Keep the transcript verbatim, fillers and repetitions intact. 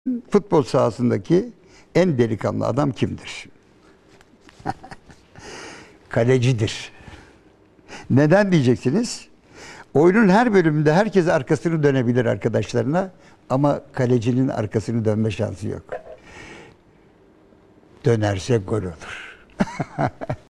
Futbol sahasındaki en delikanlı adam kimdir? Kalecidir. Neden diyeceksiniz? Oyunun her bölümünde herkes arkasını dönebilir arkadaşlarına ama kalecinin arkasını dönme şansı yok. Dönerse gol olur.